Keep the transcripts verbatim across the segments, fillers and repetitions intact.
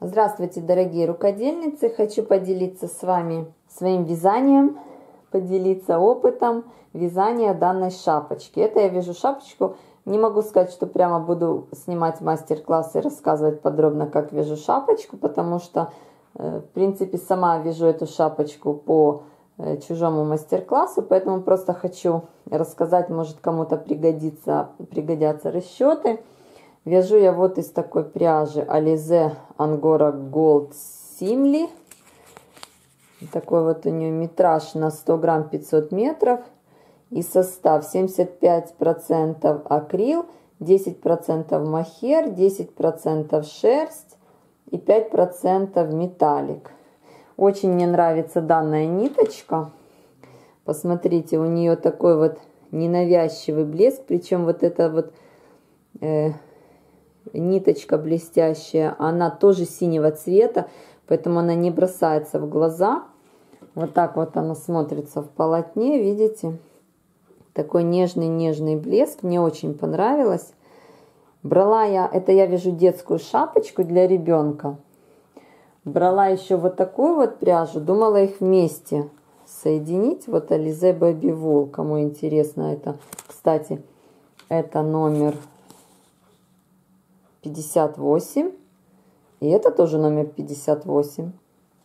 Здравствуйте, дорогие рукодельницы! Хочу поделиться с вами своим вязанием, поделиться опытом вязания данной шапочки. Это я вяжу шапочку. Не могу сказать, что прямо буду снимать мастер-класс и рассказывать подробно, как вяжу шапочку, потому что, в принципе, сама вяжу эту шапочку по чужому мастер-классу, поэтому просто хочу рассказать, может кому-то пригодится, пригодятся расчеты. Вяжу я вот из такой пряжи Alize Angora Gold Simli. Такой вот у нее метраж на сто грамм пятьсот метров. И состав семьдесят пять процентов акрил, десять процентов мохер, десять процентов шерсть и пять процентов металлик. Очень мне нравится данная ниточка. Посмотрите, у нее такой вот ненавязчивый блеск. Причем вот эта вот э, ниточка блестящая, она тоже синего цвета, поэтому она не бросается в глаза. Вот так вот она смотрится в полотне, видите? Такой нежный-нежный блеск, мне очень понравилось. Брала я, это я вяжу детскую шапочку для ребенка. Брала еще вот такую вот пряжу, думала их вместе соединить. Вот Alize Baby Wool, кому интересно это. Кстати, это номер пятьдесят восемь. И это тоже номер пятьдесят восемь.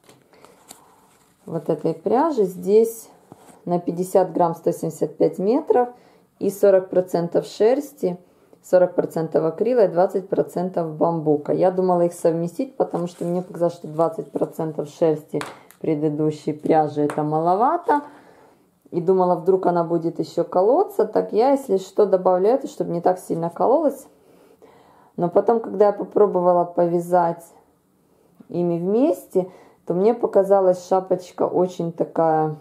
Вот этой пряжи здесь на пятьдесят грамм сто семьдесят пять метров и сорок процентов шерсти, сорок процентов акрила и двадцать процентов бамбука. Я думала их совместить, потому что мне показалось, что двадцать процентов шерсти предыдущей пряжи это маловато. И думала, вдруг она будет еще колоться. Так я, если что, добавляю это, чтобы не так сильно кололась. Но потом, когда я попробовала повязать ими вместе, то мне показалась шапочка очень такая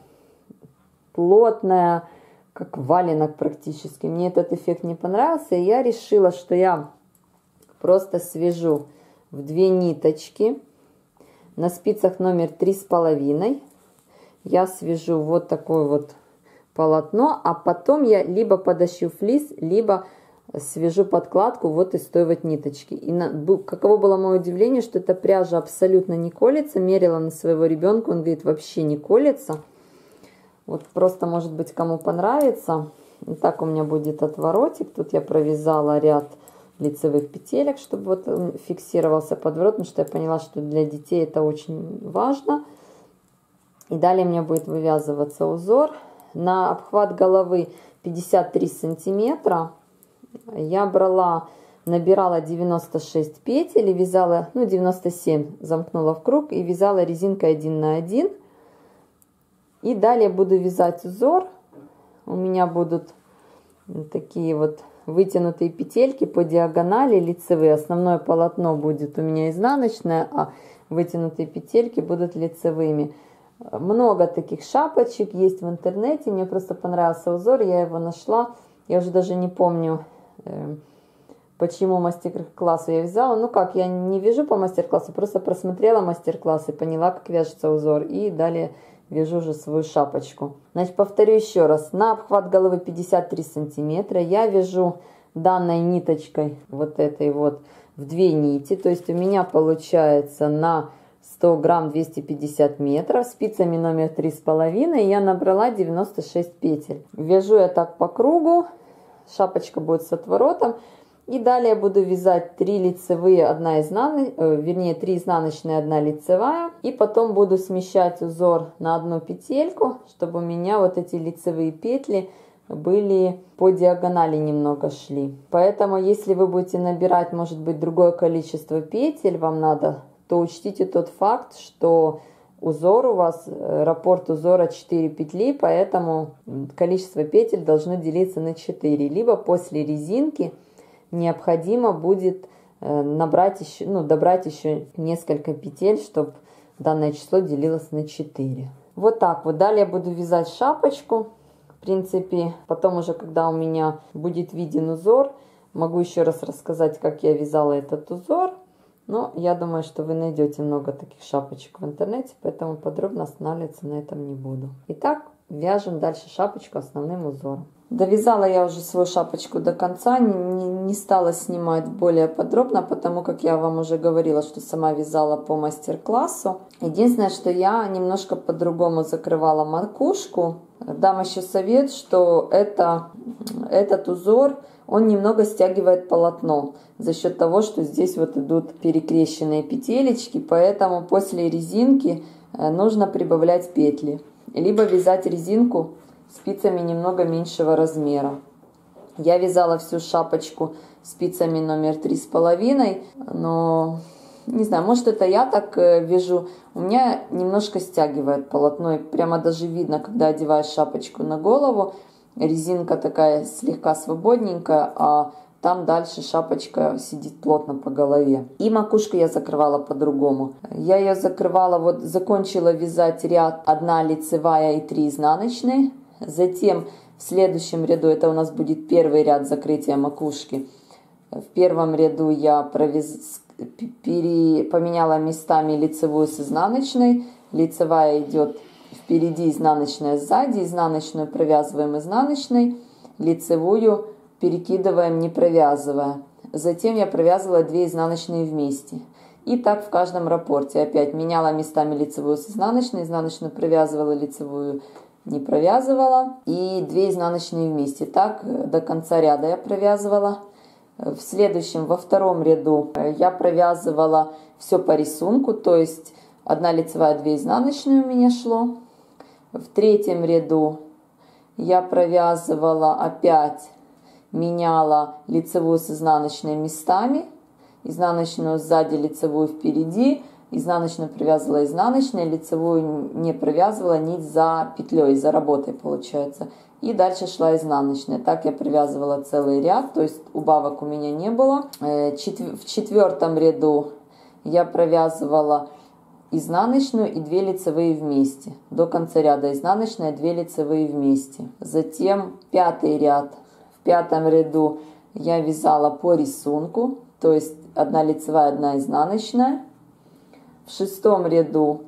плотная, как валенок практически. Мне этот эффект не понравился, и я решила, что я просто свяжу в две ниточки на спицах номер три с половиной. Я свяжу вот такое вот полотно, а потом я либо подошью флис, либо свяжу подкладку вот из той вот ниточки. И на, каково было мое удивление, что эта пряжа абсолютно не колется. Мерила на своего ребенка, он говорит, вообще не колется. Вот просто, может быть, кому понравится. И так у меня будет отворотик. Тут я провязала ряд лицевых петелек, чтобы вот он фиксировался подворот, потому что я поняла, что для детей это очень важно. И далее у меня будет вывязываться узор. На обхват головы пятьдесят три сантиметра. Я брала, набирала девяносто шесть петель и вязала, ну девяносто семь, замкнула в круг и вязала резинкой один на один. И далее буду вязать узор. У меня будут такие вот вытянутые петельки по диагонали лицевые. Основное полотно будет у меня изнаночное, а вытянутые петельки будут лицевыми. Много таких шапочек есть в интернете. Мне просто понравился узор, я его нашла. Я уже даже не помню, почему мастер-классу я вязала. Ну как, я не вяжу по мастер-классу, просто просмотрела мастер-класс и поняла, как вяжется узор. И далее вяжу уже свою шапочку. Значит, повторю еще раз. На обхват головы пятьдесят три сантиметра я вяжу данной ниточкой, вот этой вот, в две нити. То есть у меня получается на сто грамм двести пятьдесят метров. Спицами номер три с половиной я набрала девяносто шесть петель. Вяжу я так по кругу. Шапочка будет с отворотом. И далее буду вязать три лицевые, одна изнаночная, э, вернее три изнаночные, одна лицевая. И потом буду смещать узор на одну петельку, чтобы у меня вот эти лицевые петли были по диагонали немного шли. Поэтому, если вы будете набирать, может быть, другое количество петель вам надо, то учтите тот факт, что узор у вас, раппорт узора четыре петли, поэтому количество петель должно делиться на четыре. Либо после резинки необходимо будет набрать еще, ну, добрать еще несколько петель, чтобы данное число делилось на четыре. Вот так вот. Далее буду вязать шапочку. В принципе, потом уже, когда у меня будет виден узор, могу еще раз рассказать, как я вязала этот узор. Но я думаю, что вы найдете много таких шапочек в интернете, поэтому подробно останавливаться на этом не буду. Итак, вяжем дальше шапочку основным узором. Довязала я уже свою шапочку до конца, не, не стала снимать более подробно, потому как я вам уже говорила, что сама вязала по мастер-классу. Единственное, что я немножко по-другому закрывала макушку. Дам еще совет, что это, этот узор, он немного стягивает полотно за счет того, что здесь вот идут перекрещенные петелечки, поэтому после резинки нужно прибавлять петли. Либо вязать резинку спицами немного меньшего размера. Я вязала всю шапочку спицами номер три с половиной, но не знаю, может это я так вяжу. У меня немножко стягивает полотно, и прямо даже видно, когда одеваешь шапочку на голову, резинка такая слегка свободненькая, а там дальше шапочка сидит плотно по голове. И макушку я закрывала по-другому. Я ее закрывала, вот закончила вязать ряд одна лицевая и три изнаночные. Затем в следующем ряду, это у нас будет первый ряд закрытия макушки, в первом ряду я провяз... пере... поменяла местами лицевую с изнаночной. Лицевая идет впереди, изнаночная сзади, изнаночную провязываем изнаночной, лицевую перекидываем, не провязывая. Затем я провязывала две изнаночные вместе. И так в каждом раппорте. Опять меняла местами лицевую с изнаночной, изнаночную провязывала, лицевую не провязывала, и две изнаночные вместе. Так до конца ряда я провязывала. В следующем, во втором ряду я провязывала все по рисунку, то есть одна лицевая, две изнаночные у меня шло. В третьем ряду я провязывала опять, меняла лицевую с изнаночной местами, изнаночную сзади, лицевую впереди. Изнаночную провязывала изнаночной, лицевую не провязывала, нить за петлей, за работой получается. И дальше шла изнаночная. Так я провязывала целый ряд, то есть убавок у меня не было. В четвертом ряду я провязывала изнаночную и две лицевые вместе. До конца ряда изнаночная, две лицевые вместе. Затем пятый ряд. В пятом ряду я вязала по рисунку, то есть одна лицевая, одна изнаночная. В шестом ряду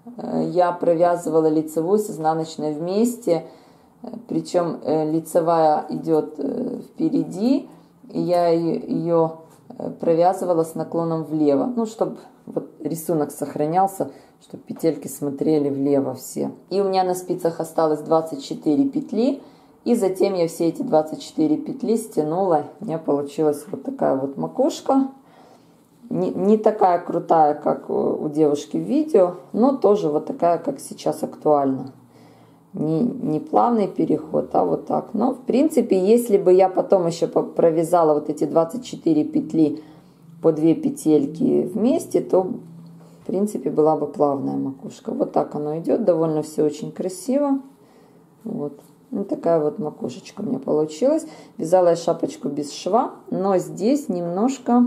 я провязывала лицевую с изнаночной вместе, причем лицевая идет впереди, и я ее провязывала с наклоном влево, ну, чтобы вот рисунок сохранялся, чтобы петельки смотрели влево все. И у меня на спицах осталось двадцать четыре петли, и затем я все эти двадцать четыре петли стянула, у меня получилась вот такая вот макушка. Не, не такая крутая, как у девушки в видео, но тоже вот такая, как сейчас актуально. Не, не плавный переход, а вот так. Но, в принципе, если бы я потом еще провязала вот эти двадцать четыре петли по две петельки вместе, то, в принципе, была бы плавная макушка. Вот так оно идет, довольно все очень красиво. Вот. Вот такая вот макушечка у меня получилась. Вязала я шапочку без шва, но здесь немножко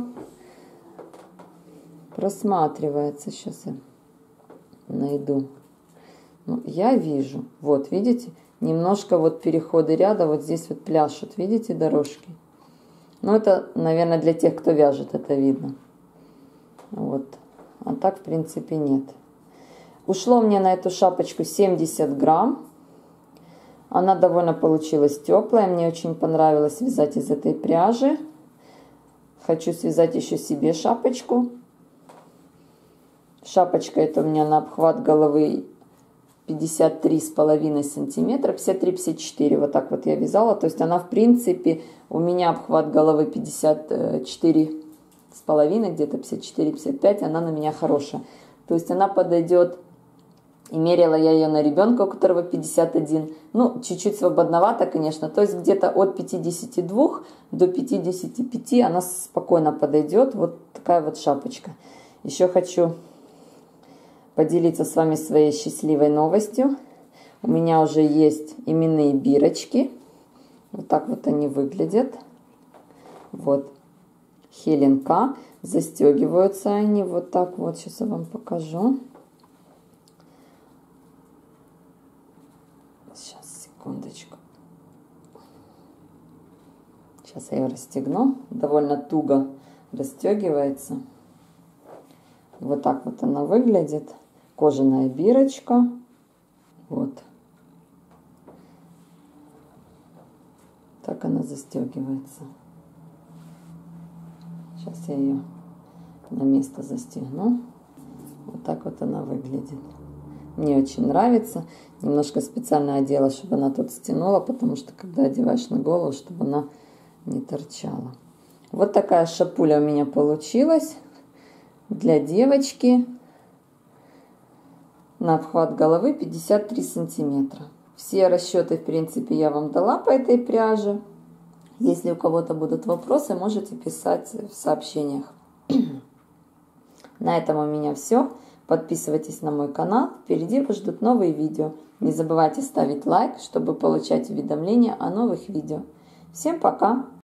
просматривается. Сейчас я найду. Ну, я вижу. Вот, видите? Немножко вот переходы ряда вот здесь вот пляшут. Видите дорожки? Ну, это, наверное, для тех, кто вяжет, это видно. Вот. А так, в принципе, нет. Ушло мне на эту шапочку семьдесят грамм. Она довольно получилась теплая. Мне очень понравилось вязать из этой пряжи. Хочу связать еще себе шапочку. Шапочка это у меня на обхват головы пятьдесят три с половиной сантиметра, пятьдесят три — пятьдесят четыре, вот так вот я вязала. То есть она, в принципе, у меня обхват головы пятьдесят четыре с половиной, где-то пятьдесят четыре — пятьдесят пять, она на меня хорошая. То есть она подойдет, и меряла я ее на ребенка, у которого пятьдесят один, ну, чуть-чуть свободновато, конечно, то есть где-то от пятидесяти двух до пятидесяти пяти она спокойно подойдет. Вот такая вот шапочка. Еще хочу поделиться с вами своей счастливой новостью. У меня уже есть именные бирочки. Вот так вот они выглядят. Вот. Хелен К. Застегиваются они вот так вот. Сейчас я вам покажу. Сейчас, секундочку. Сейчас я ее расстегну. Довольно туго расстегивается. Вот так вот она выглядит. Кожаная бирочка. Вот. Так она застегивается. Сейчас я ее на место застегну. Вот так вот она выглядит. Мне очень нравится. Немножко специально одела, чтобы она тут стянула, потому что когда одеваешь на голову, чтобы она не торчала. Вот такая шапуля у меня получилась для девочки. На обхват головы пятьдесят три сантиметра. Все расчеты, в принципе, я вам дала по этой пряже. Если у кого-то будут вопросы, можете писать в сообщениях. На этом у меня все. Подписывайтесь на мой канал. Впереди вас ждут новые видео. Не забывайте ставить лайк, чтобы получать уведомления о новых видео. Всем пока!